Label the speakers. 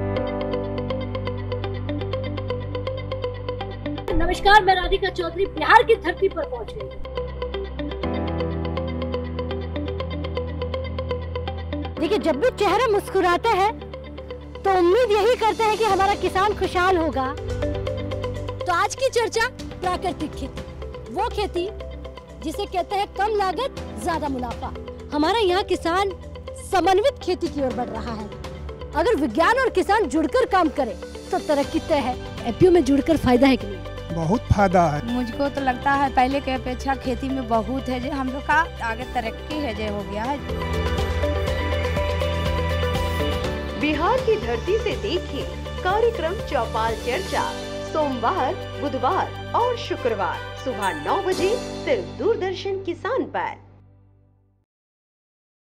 Speaker 1: नमस्कार, मैं राधिका चौधरी बिहार की धरती पर पहुंच गई। देखिए, जब भी चेहरा मुस्कुराता है तो उम्मीद यही करते हैं कि हमारा किसान खुशहाल होगा। तो आज की चर्चा प्राकृतिक खेती, वो खेती जिसे कहते हैं कम लागत ज्यादा मुनाफा। हमारा यहाँ किसान समन्वित खेती की ओर बढ़ रहा है। अगर विज्ञान और किसान जुड़कर काम करें तो तरक्की तय है। एपीओ में जुड़कर फायदा है कि नहीं?
Speaker 2: बहुत फायदा है।
Speaker 3: मुझको तो लगता है पहले के अपेक्षा खेती में बहुत है, जो हम लोग का आगे तरक्की है जो हो गया है।
Speaker 4: बिहार की धरती से देखिए कार्यक्रम चौपाल चर्चा सोमवार, बुधवार और शुक्रवार सुबह 9 बजे सिर्फ दूरदर्शन किसान पर।